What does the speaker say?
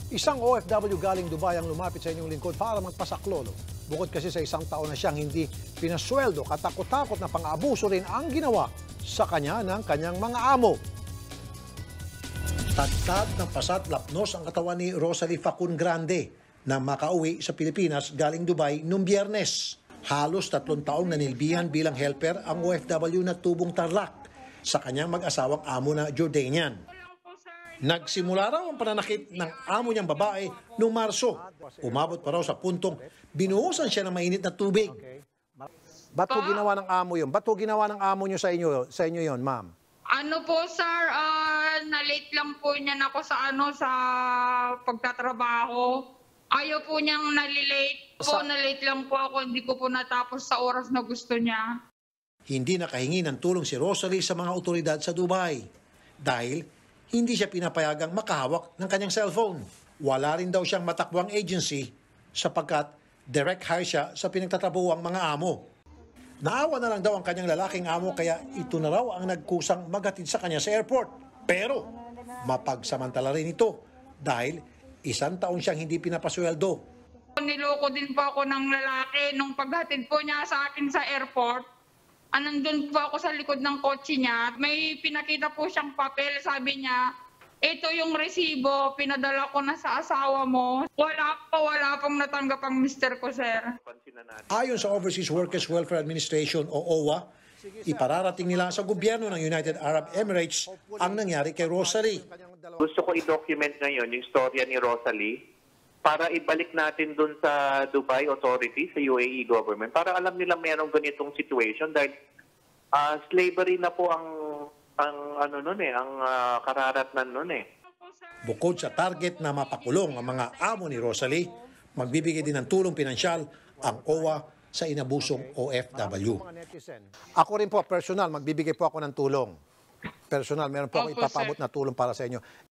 Isang OFW galing Dubai ang lumapit sa inyong lingkod para magpasaklolo. Bukod kasi sa isang taon na siyang hindi pinasweldo, katakot-takot na pang-abuso rin ang ginawa sa kanya ng kanyang mga amo. Tagtad ng pasat lapnos ang katawan ni Rosalie Facun Grande na makauwi sa Pilipinas galing Dubai noong Biyernes. Halos 3 taong nanilbihan bilang helper ang OFW na tubong Tarlac sa kanyang mag-asawang amo na Jordanian. Nagsimula raw ang pananakit ng amo niyang babae noong Marso. Umabot pa raw sa puntong binuhusan siya ng mainit na tubig. Ba't po ginawa ng amo yun? Ba't po ginawa ng amo niyo sa inyo yun, ma'am? Ano po sir, na-late lang po niyan ako sa sa pagtatrabaho. Ayaw po niyang nalilate. Na-late lang po ako, hindi ko po natapos sa oras na gusto niya. Hindi nakahingi ng tulong si Rosalie sa mga otoridad sa Dubai dahil hindi siya pinapayagang makahawak ng kanyang cellphone. Wala rin daw siyang matakbuang agency sapagkat direct hire siya sa pinagtatrabuhang mga amo. Naawa na lang daw ang kanyang lalaking amo kaya ito na raw ang nagkusang maghatid sa kanya sa airport. Pero mapagsamantala rin ito dahil 1 taon siyang hindi pinapasweldo. Niloko din po ako ng lalaki nung paghatid po niya sa akin sa airport. Nandun po ako sa likod ng kotse niya. May pinakita po siyang papel. Sabi niya, ito yung resibo, pinadala ko na sa asawa mo. Wala pong natanggap ang mister ko, sir. Ayon sa Overseas Workers Welfare Administration o OWA, ipararating nila sa gobyerno ng United Arab Emirates ang nangyari kay Rosalie. Gusto ko i-document ngayon yung storya ni Rosalie para ibalik natin dun sa Dubai authorities, sa UAE government, para alam nila mayroong ganitong situation dahil slavery na po ang kararatnan nun eh. Bukod sa target na mapakulong ang mga amo ni Rosalie, magbibigay din ng tulong pinansyal ang OWA sa inabusong OFW. Ako rin po, personal, magbibigay po ako ng tulong. Personal, meron po ako ipapabot na tulong para sa inyo.